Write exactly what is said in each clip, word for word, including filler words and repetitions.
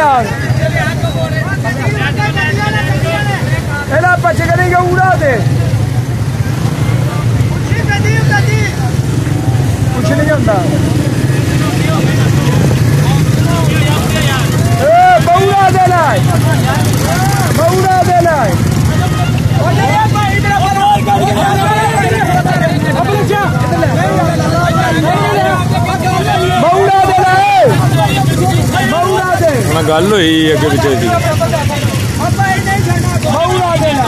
यार एला पच करेंगे उड़ा दे कुछ नहीं होता बहुड़ा देना बहुड़ा देना बहुड़ा देना बहुड़ा दे गल हुई अगे पिछे की बहुड़ा देना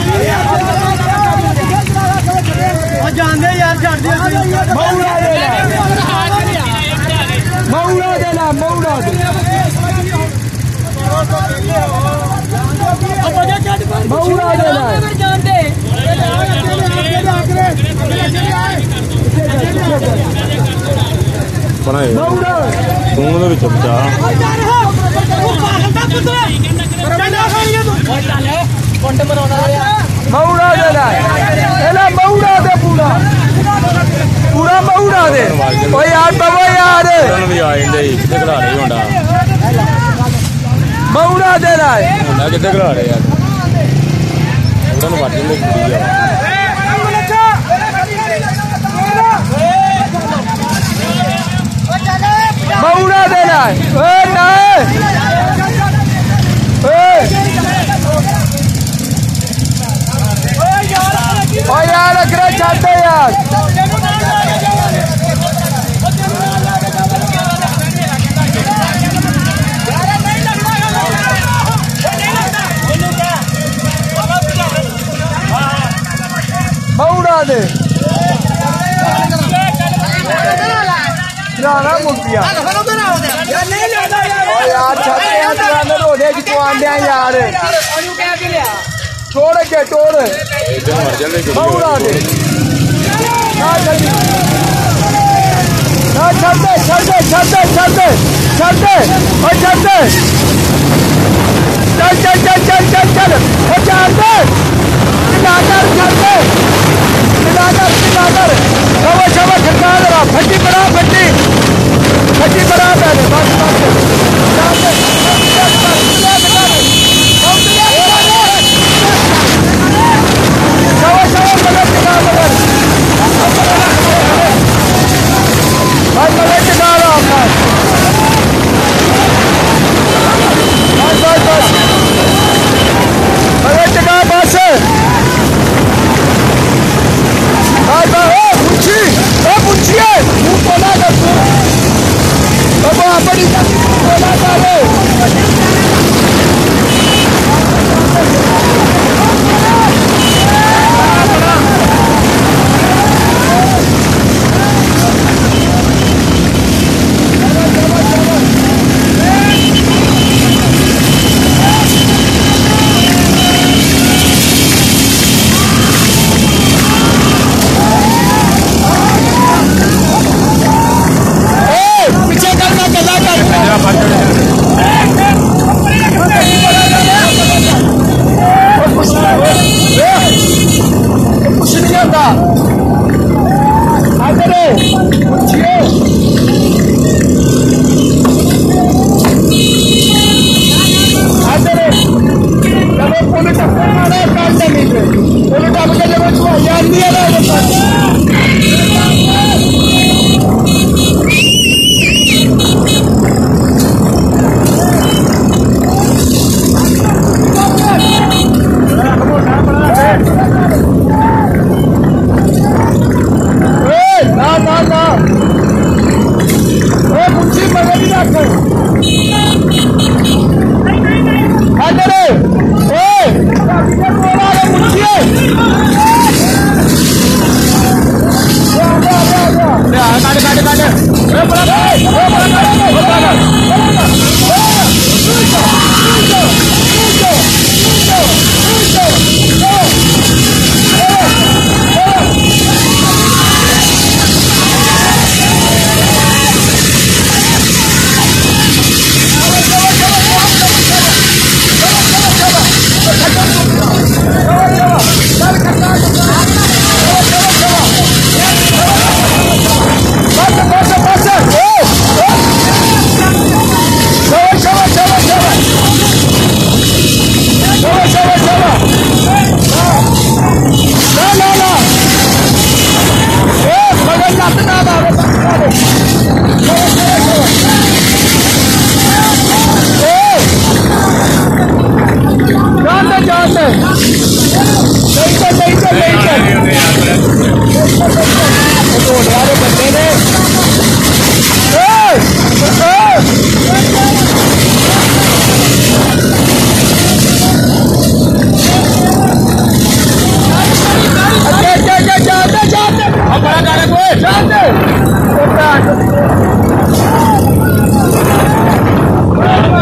जानते यार बहुड़ा देना बहुड़ा देना बहुड़ा देना बहुड़ा देना बहुड़ा देना बहुड़ा दे पूरा पूरा बहुड़ा दे यार बाबा यार बहुड़ा दे रहा है कितने खिला रहे यार बहुड़ा दे रहा है यार अगर चाहते यार बहुड़ा दे जाना मुखिया यार यार छोड़ के छोड़ बहुड़ा दे छड़ दे छड़ दे छड़ दे छड़ दे छड़ दे और छड़ दे चल चल चल चल चल चल और छड़ दे लाकर छड़ दे लाकर लाकर शवा शवा खटका दे फटी बड़ा फटी फटी बड़ा पहले बस बस शवा शवा मदद टिका मदद भाई मदद टिका रहा हूँ बस बस बस मदद टिका बस पूछिए मुँह बोला कर बोला कर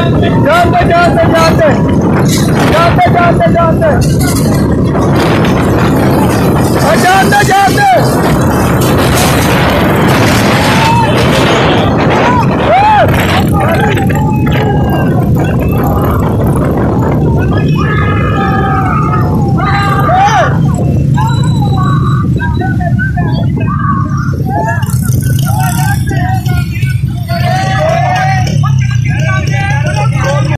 जानते जानते जानते जानते जानते जानते जानते जानते